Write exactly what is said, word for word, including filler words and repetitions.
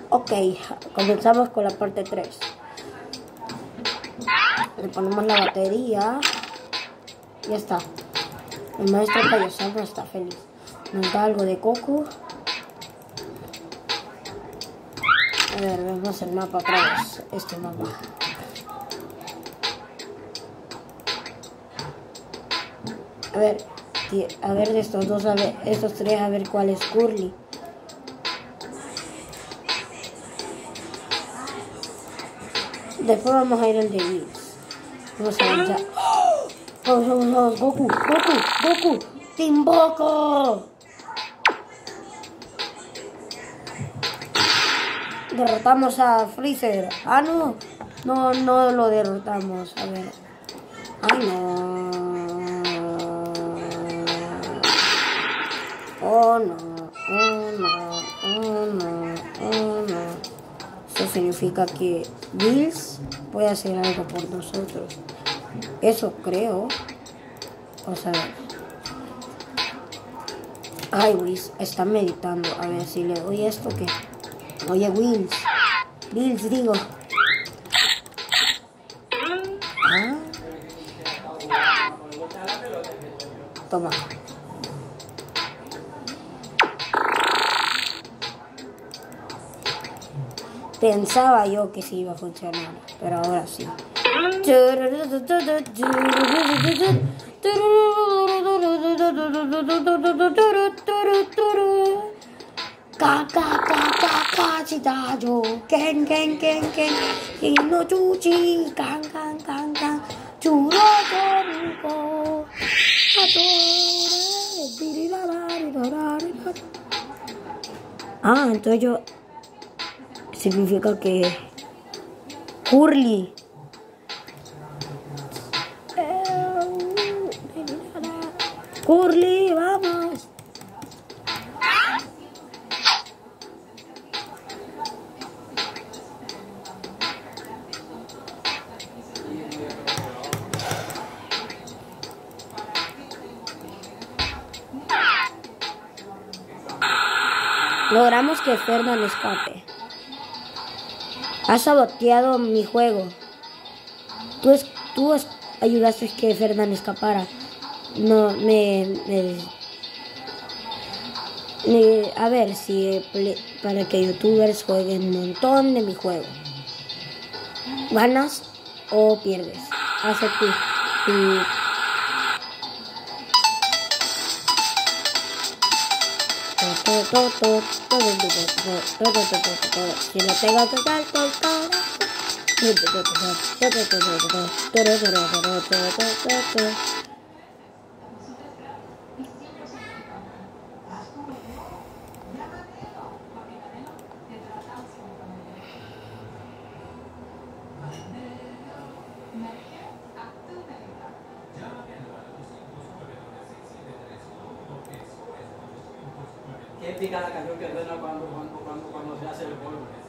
Ok, comenzamos con la parte tres. Le ponemos la batería. Ya está. El maestro Kaiosama está feliz. Nos da algo de coco. A ver, vemos el mapa otra vez. Este mapa. A ver, a ver de estos dos, a ver, estos tres, a ver cuál es Curly. Después vamos a ir al de Bills. Vamos a ver ya. ¡Oh! Oh, oh, oh, Goku, Goku, Goku, Team Boko. Derrotamos a Freezer. Ah, no. No, no lo derrotamos. A ver. Ay, no. Oh, no. Oh, no. Oh, no. Oh, no. Eso significa que Bills puede hacer algo por nosotros. Eso creo. O sea. Ay, Bills está meditando. A ver si le doy esto que. Oye, Bills. Bills, digo. Ah. Toma. Pensaba yo que sí iba a funcionar, pero ahora sí. Ka ka ka ka ka chitayo, ken ken ken ken, hino chuchi, kan kan kan kan, churo choruko, ah, entonces yo significa que Curly. Curly, vamos. Logramos que Fernan escape. Has saboteado mi juego. Tú, es, tú es, ayudaste a que Fernan escapara. No, me, me, me... A ver, si para que youtubers jueguen un montón de mi juego. ¿Ganas o pierdes? Haz tú. tú. Si no tengo que dar por cara. Qué épica la canción que suena cuando, cuando, cuando, cuando se hace el polvo.